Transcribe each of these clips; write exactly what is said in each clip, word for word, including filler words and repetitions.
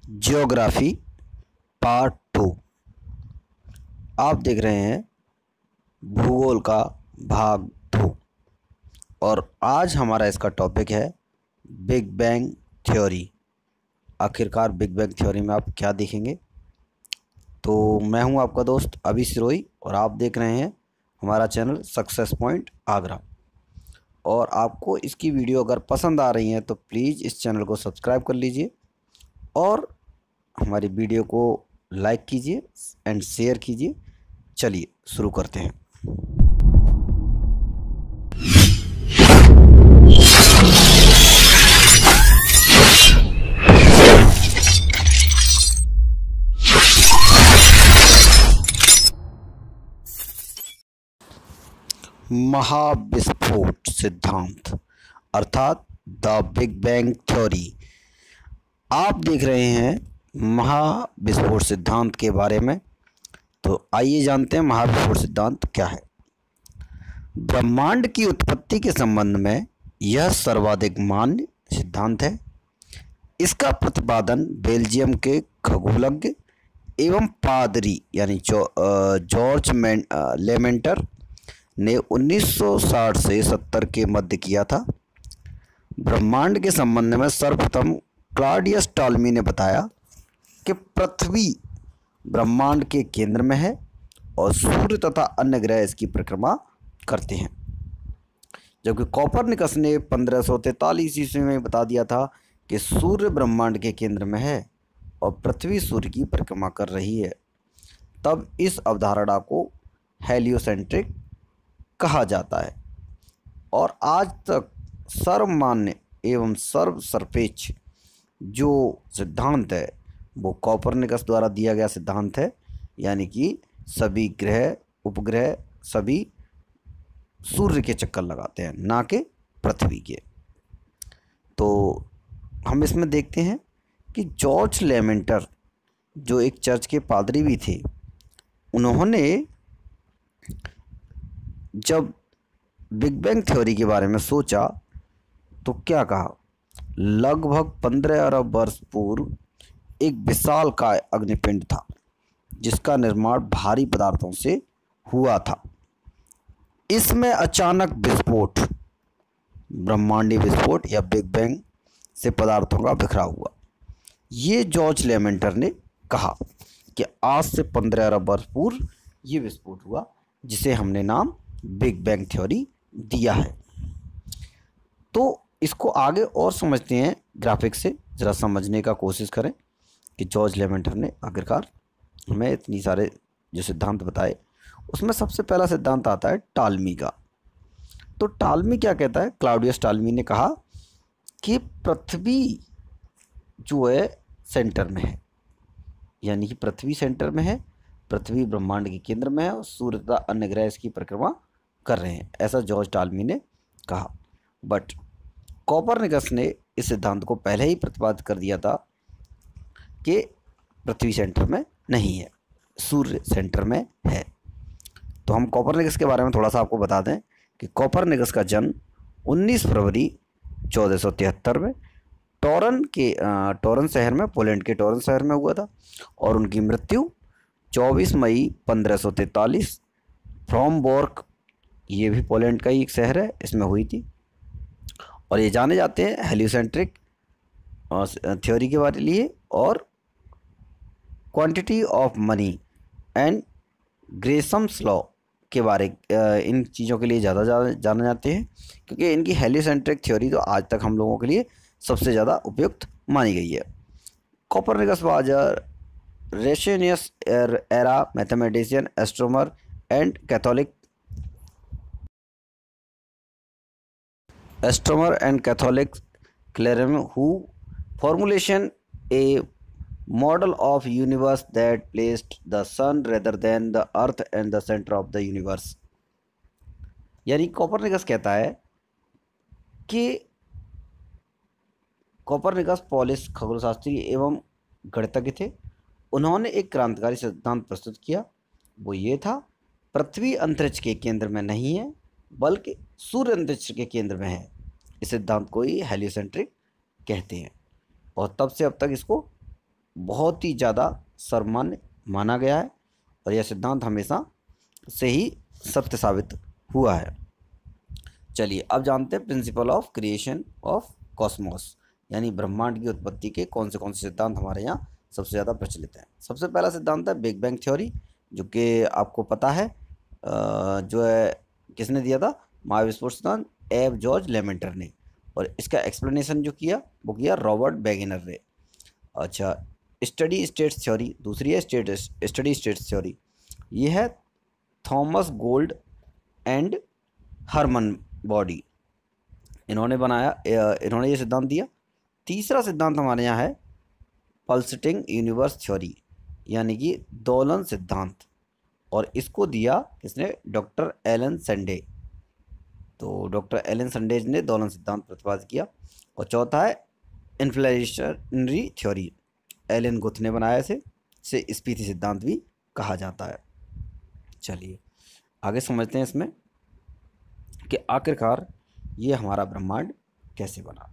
Geography part two. आप देख रहे हैं भूगोल का भाग दो और आज हमारा इसका टॉपिक है बिग बैंग थ्योरी। आखिरकार बिग बैंग थ्योरी में आप क्या देखेंगे। तो मैं हूं आपका दोस्त अभी सिरोही और आप देख रहे हैं हमारा चैनल सक्सेस पॉइंट आगरा। और आपको इसकी वीडियो अगर पसंद आ रही है तो प्लीज़ इस चैनल को सब्सक्राइब कर लीजिए और हमारी वीडियो को लाइक कीजिए एंड शेयर कीजिए। चलिए शुरू करते हैं। महाविस्फोट सिद्धांत अर्थात द बिग बैंग थ्योरी। आप देख रहे हैं महाविस्फोट सिद्धांत के बारे में। तो आइए जानते हैं महाविस्फोट सिद्धांत क्या है। ब्रह्मांड की उत्पत्ति के संबंध में यह सर्वाधिक मान्य सिद्धांत है। इसका प्रतिपादन बेल्जियम के खगोलज्ञ एवं पादरी यानी जॉर्ज लेमेंटर ने उन्नीस सौ साठ से सत्तर के मध्य किया था। ब्रह्मांड के संबंध में सर्वप्रथम क्लॉडियस टॉल्मी ने बताया कि पृथ्वी ब्रह्मांड के केंद्र में है और सूर्य तथा अन्य ग्रह इसकी परिक्रमा करते हैं। जबकि कोपरनिकस ने पंद्रह सौ तैंतालीस ईस्वी में बता दिया था कि सूर्य ब्रह्मांड के केंद्र में है और पृथ्वी सूर्य की परिक्रमा कर रही है। तब इस अवधारणा को हेलियोसेंट्रिक कहा जाता है और आज तक सर्वमान्य एवं सर्वसर्पेक्ष जो सिद्धांत है वो कोपरनिकस द्वारा दिया गया सिद्धांत है। यानी कि सभी ग्रह उपग्रह सभी सूर्य के चक्कर लगाते हैं, ना कि पृथ्वी के। तो हम इसमें देखते हैं कि जॉर्ज लेमेंटर जो एक चर्च के पादरी भी थे, उन्होंने जब बिग बैंग थ्योरी के बारे में सोचा तो क्या कहा, लगभग पंद्रह अरब वर्ष पूर्व एक विशालकाय अग्निपिंड था जिसका निर्माण भारी पदार्थों से हुआ था। इसमें अचानक विस्फोट, ब्रह्मांडीय विस्फोट या बिग बैंग से पदार्थों का बिखराव हुआ। ये जॉर्ज लेमेंटर ने कहा कि आज से पंद्रह अरब वर्ष पूर्व ये विस्फोट हुआ, जिसे हमने नाम बिग बैंग थ्योरी दिया है। तो इसको आगे और समझते हैं ग्राफिक से, ज़रा समझने का कोशिश करें कि जॉर्ज लेमेंटर ने आखिरकार हमें इतनी सारे जो सिद्धांत बताए उसमें सबसे पहला सिद्धांत आता है टॉल्मी का। तो टॉल्मी क्या कहता है, क्लाउडियस टॉल्मी ने कहा कि पृथ्वी जो है सेंटर में है, यानी कि पृथ्वी सेंटर में है, पृथ्वी ब्रह्मांड के केंद्र में है और सूर्य तथा अन्य ग्रह इसकी परिक्रमा कर रहे हैं, ऐसा जॉर्ज टॉल्मी ने कहा। बट कोपरनिकस ने इस सिद्धांत को पहले ही प्रतिपादित कर दिया था कि पृथ्वी सेंटर में नहीं है, सूर्य सेंटर में है। तो हम कोपरनिकस के बारे में थोड़ा सा आपको बता दें कि कोपरनिकस का जन्म उन्नीस फरवरी चौदह सौ तिहत्तर में टोरन के टोरन शहर में, पोलैंड के टोरन शहर में हुआ था और उनकी मृत्यु चौबीस मई पंद्रह सौ तैंतालीस फ्रॉमबोर्ग, ये भी पोलैंड का ही एक शहर है, इसमें हुई थी। और ये जाने जाते हैं हेलियोसेंट्रिक थ्योरी के बारे लिए और quantity of money and Gresham's law के बारे, इन चीज़ों के लिए ज़्यादा जाने जाते हैं क्योंकि इनकी हेलियोसेंट्रिक थ्योरी तो आज तक हम लोगों के लिए सबसे ज़्यादा उपयुक्त मानी गई है। Copernicus was a Renaissance era mathematician, astronomer and Catholic astronomer and Catholic clergyman who formulation a model of universe that placed the sun rather than the earth and the center of the universe। यानी Copernicus कहता है कि Copernicus Polish खगोलशास्त्री एवं गणितज्ञ थे। उन्होंने एक क्रांतिकारी सिद्धांत प्रस्तुत किया, वो ये था, पृथ्वी अंतरिक्ष के केंद्र में नहीं है बल्कि सूर्य अंतरिक्ष के केंद्र में है। इस सिद्धांत को ही हेलियोसेंट्रिक कहते हैं और तब से अब तक इसको बहुत ही ज़्यादा सर्वमान्य माना गया है और यह सिद्धांत हमेशा से ही सत्य साबित हुआ है। चलिए अब जानते हैं principle of creation of cosmos, यानी ब्रह्मांड की उत्पत्ति के कौन से कौन से सिद्धांत हमारे यहाँ सबसे ज़्यादा प्रचलित हैं। सबसे पहला सिद्धांत है बिग बैंग थ्योरी, जो कि आपको पता है जो है किसने दिया था, महाविस्फोट सिद्धांत एब जॉर्ज लेमेंटर ने, और इसका एक्सप्लेनेशन जो किया वो किया रॉबर्ट बेगिनर ने। अच्छा, स्टडी स्टेट्स थ्योरी दूसरी है, स्टेट स्टडी स्टेट्स थ्योरी, ये है Thomas Gold and Herman Bondi, इन्होंने बनाया, इन्होंने ये सिद्धांत दिया। तीसरा सिद्धांत हमारे यहाँ है पल्सेटिंग यूनिवर्स थ्योरी, यानी कि दोलन सिद्धांत, और इसको दिया किसने, डॉक्टर एलन संडे। तो डॉक्टर एलन संडे ने दोलन सिद्धांत प्रतिपादित किया। और चौथा है इन्फ्लेशनरी थ्योरी, एलन गुथ ने बनाया इसे, इसे स्पीति सिद्धांत भी कहा जाता है। चलिए आगे समझते हैं इसमें कि आखिरकार ये हमारा ब्रह्मांड कैसे बना।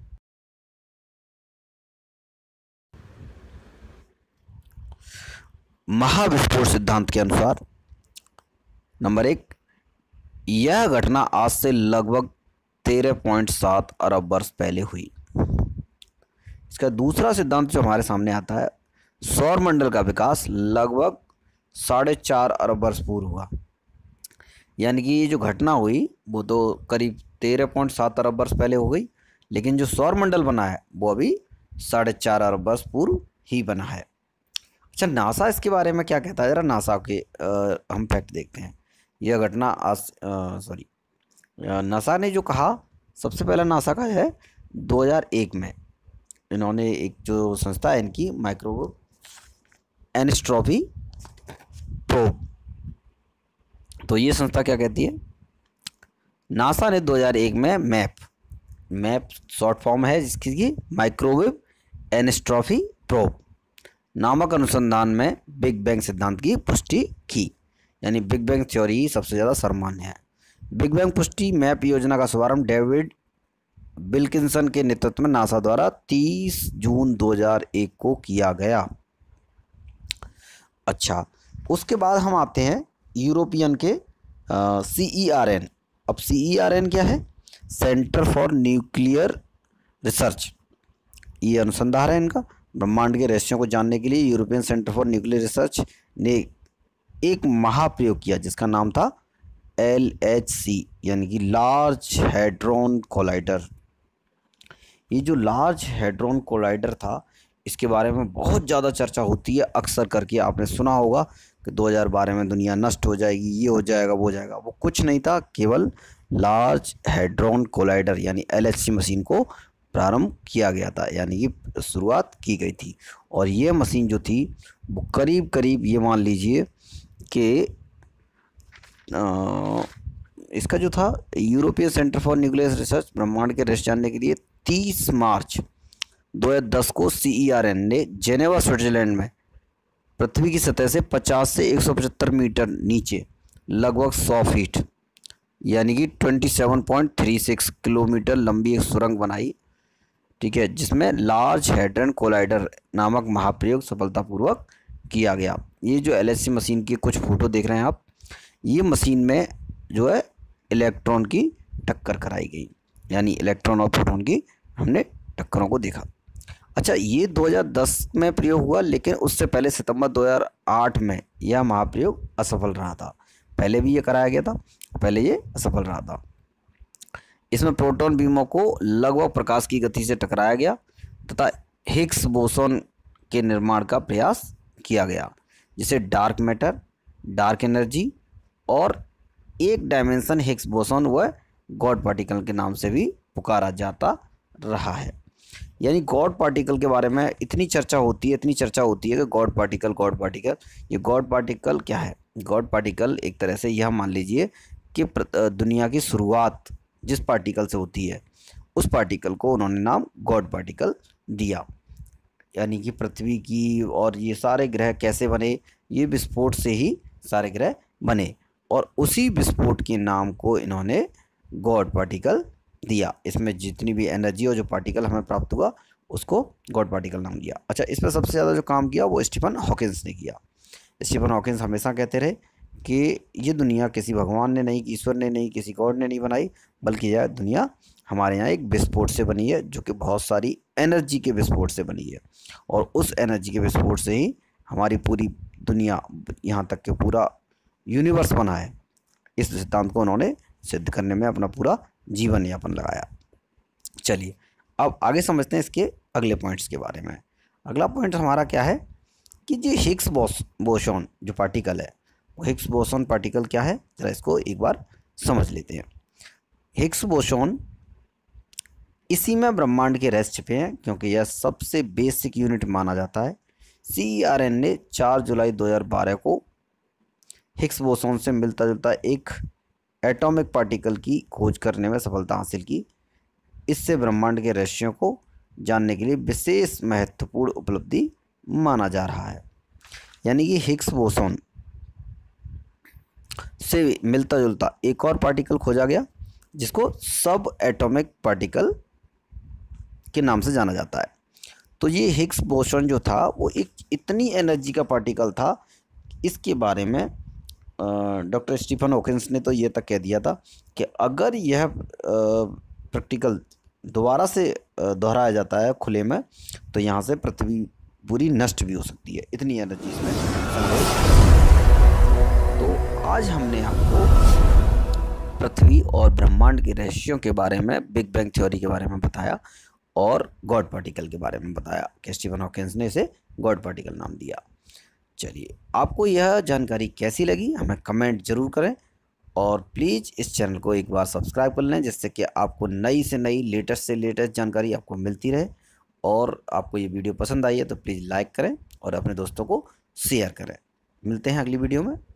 महाविस्फोट सिद्धांत के अनुसार नंबर एक, यह घटना आज से लगभग तेरह पॉइंट सात अरब वर्ष पहले हुई। इसका दूसरा सिद्धांत जो हमारे सामने आता है, सौरमंडल का विकास लगभग साढ़े चार अरब वर्ष पूर्व हुआ, यानी कि ये जो घटना हुई वो तो करीब तेरह पॉइंट सात अरब वर्ष पहले हो गई, लेकिन जो सौरमंडल बना है वो अभी साढ़े चार अरब वर्ष पूर्व ही बना है। अच्छा, नासा इसके बारे में क्या कहता है, ज़रा नासा के आ, हम फैक्ट देखते हैं। यह घटना आज सॉरी नासा ने जो कहा, सबसे पहला नासा का है दो हज़ार एक में, इन्होंने एक जो संस्था है इनकी माइक्रोवेव एनिस्ट्रॉफी प्रोब, तो ये संस्था क्या कहती है, नासा ने दो हज़ार एक में मैप मैप शॉर्ट फॉर्म है जिसकी की माइक्रोवेव एनिस्ट्रॉफी प्रोब नामक अनुसंधान में बिग बैंग सिद्धांत की पुष्टि की, यानी बिग बैंग थ्योरी सबसे ज़्यादा सर्वमान्य है। बिग बैंग पुष्टि मैप योजना का शुभारंभ डेविड विल्किंसन के नेतृत्व में नासा द्वारा तीस जून दो हज़ार एक को किया गया। अच्छा, उसके बाद हम आते हैं यूरोपियन के सी ई आर एन। अब सी ई आर एन क्या है, सेंटर फॉर न्यूक्लियर रिसर्च, ये अनुसंधान है इनका। ब्रह्मांड के रहस्यों को जानने के लिए European Centre for Nuclear Research ने एक महाप्रयोग किया जिसका नाम था एल एच सी, यानी कि लार्ज हैड्रॉन कोलाइडर। ये जो लार्ज हैड्रॉन कोलाइडर था, इसके बारे में बहुत ज़्यादा चर्चा होती है, अक्सर करके आपने सुना होगा कि दो हज़ार बारह में दुनिया नष्ट हो जाएगी, ये हो जाएगा, वो हो जाएगा। वो कुछ नहीं था, केवल लार्ज हैड्रॉन कोलाइडर यानी एल एच सी मशीन को प्रारंभ किया गया था, यानी कि शुरुआत की गई थी। और ये मशीन जो थी वो करीब करीब ये मान लीजिए कि इसका जो था European Centre for Nuclear Research ब्रह्मांड के रहस्य जानने के लिए तीस मार्च दो हज़ार दस को सी ई आर एन ने जेनेवा स्विट्जरलैंड में पृथ्वी की सतह से पचास से एक सौ पचहत्तर मीटर नीचे लगभग सौ फीट यानी कि सत्ताईस पॉइंट तीन छह किलोमीटर लंबी एक सुरंग बनाई, ठीक है, जिसमें लार्ज हैड्रॉन कोलाइडर नामक महाप्रयोग सफलतापूर्वक किया गया। ये जो एल एच सी मशीन की कुछ फ़ोटो देख रहे हैं आप, ये मशीन में जो है इलेक्ट्रॉन की टक्कर कराई गई, यानी इलेक्ट्रॉन और प्रोटॉन की हमने टक्करों को देखा। अच्छा, ये दो हज़ार दस में प्रयोग हुआ, लेकिन उससे पहले सितंबर दो हज़ार आठ में यह महाप्रयोग असफल रहा था। पहले भी ये कराया गया था, पहले ये असफल रहा था। इसमें प्रोटॉन बीमों को लगभग प्रकाश की गति से टकराया गया तथा हिग्स बोसोन के निर्माण का प्रयास किया गया, जिसे डार्क मैटर, डार्क एनर्जी और एक डायमेंशन हिग्स बोसोन व गॉड पार्टिकल के नाम से भी पुकारा जाता रहा है। यानी गॉड पार्टिकल के बारे में इतनी चर्चा होती है इतनी चर्चा होती है कि गॉड पार्टिकल गॉड पार्टिकल ये गॉड पार्टिकल क्या है? गॉड पार्टिकल एक तरह से यह मान लीजिए कि दुनिया की शुरुआत जिस पार्टिकल से होती है उस पार्टिकल को उन्होंने नाम गॉड पार्टिकल दिया। यानी कि पृथ्वी की और ये सारे ग्रह कैसे बने, ये विस्फोट से ही सारे ग्रह बने और उसी विस्फोट के नाम को इन्होंने गॉड पार्टिकल दिया। इसमें जितनी भी एनर्जी और जो पार्टिकल हमें प्राप्त हुआ उसको गॉड पार्टिकल नाम दिया। अच्छा, इस पर सबसे ज़्यादा जो काम किया वो स्टीफन हॉकिंस ने किया। स्टीफन हॉकिंस हमेशा कहते रहे कि ये दुनिया किसी भगवान ने नहीं, ईश्वर ने नहीं, किसी गॉड ने नहीं बनाई, बल्कि यह दुनिया हमारे यहाँ एक विस्फोट से बनी है, जो कि बहुत सारी एनर्जी के विस्फोट से बनी है, और उस एनर्जी के विस्फोट से ही हमारी पूरी दुनिया, यहाँ तक कि पूरा यूनिवर्स बना है। इस सिद्धांत को उन्होंने सिद्ध करने में अपना पूरा जीवन यापन लगाया। चलिए अब आगे समझते हैं इसके अगले पॉइंट्स के बारे में। अगला पॉइंट हमारा क्या है कि जो हिग्स बोस बोसॉन जो पार्टिकल है, वो हिग्स बोसॉन पार्टिकल क्या है, जरा इसको एक बार समझ लेते हैं। हिग्स बोसॉन, इसी में ब्रह्मांड के रहस्य छिपे हैं, क्योंकि यह सबसे बेसिक यूनिट माना जाता है। सी आर एन ने चार जुलाई दो हज़ार बारह को हिग्स बोसॉन से मिलता जुलता एक एटॉमिक पार्टिकल की खोज करने में सफलता हासिल की। इससे ब्रह्मांड के रहस्यों को जानने के लिए विशेष महत्वपूर्ण उपलब्धि माना जा रहा है। यानी कि हिग्स बोसॉन से मिलता जुलता एक और पार्टिकल खोजा गया, जिसको सब एटॉमिक पार्टिकल के नाम से जाना जाता है। तो ये हिग्स बोसॉन जो था वो एक इतनी एनर्जी का पार्टिकल था, इसके बारे में डॉक्टर स्टीफन हॉकिंस ने तो ये तक कह दिया था कि अगर यह प्रैक्टिकल दोबारा से दोहराया जाता है खुले में, तो यहाँ से पृथ्वी पूरी नष्ट भी हो सकती है, इतनी एनर्जी इसमें संग्रहित। तो आज हमने आपको पृथ्वी और ब्रह्मांड के रहस्यों के बारे में, बिग बैंग थ्योरी के बारे में बताया, और गॉड पार्टिकल के बारे में बताया कि स्टीफन हॉकिंस ने इसे गॉड पार्टिकल नाम दिया। चलिए, आपको यह जानकारी कैसी लगी हमें कमेंट जरूर करें, और प्लीज़ इस चैनल को एक बार सब्सक्राइब कर लें, जिससे कि आपको नई से नई लेटेस्ट से लेटेस्ट जानकारी आपको मिलती रहे। और आपको ये वीडियो पसंद आई है तो प्लीज़ लाइक करें और अपने दोस्तों को शेयर करें। मिलते हैं अगली वीडियो में।